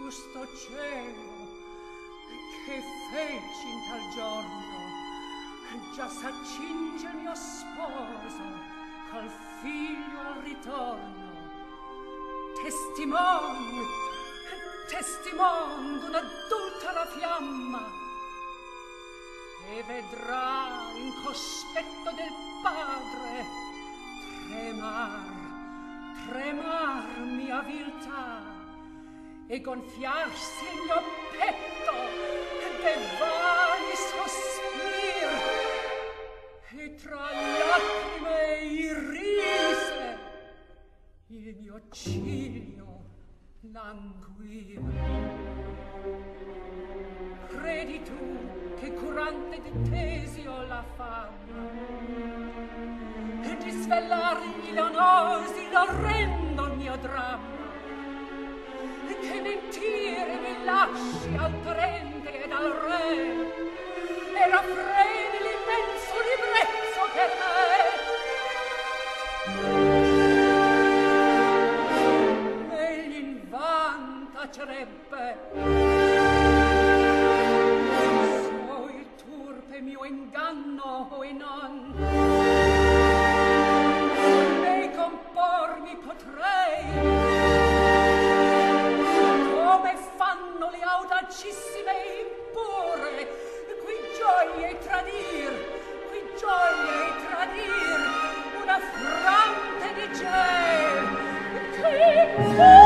giusto cielo, che feci in tal giorno, già s'accinge il mio sposo col figlio al ritorno. Testimon d'un'adultera fiamma, e vedrà in cospetto del padre tremar mia viltà, e gonfiarsi il mio petto de vani sospir, e tra lacrime irise il mio ciglio languir. Credi tu che curante di Tesio la fama, e di svellargli l'onosi l'orrendo il mio dramma, e che mentire mi lasci al parente ed al re, e raffreni l'immenso ribrezzo che è. Egli il van tacerebbe, so il turpe mio inganno o non, e compormi potrei come fanno le audacissime e impure, qui gioie tradir una fronte di gel che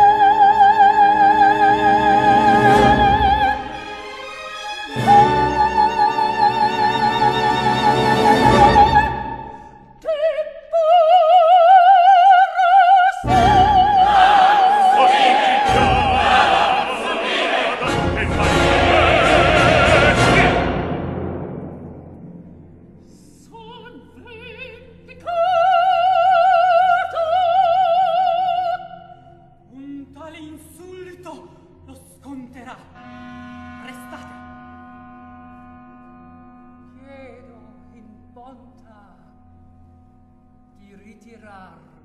lo sconterà. Restate. Chiedo in bontà di ritirar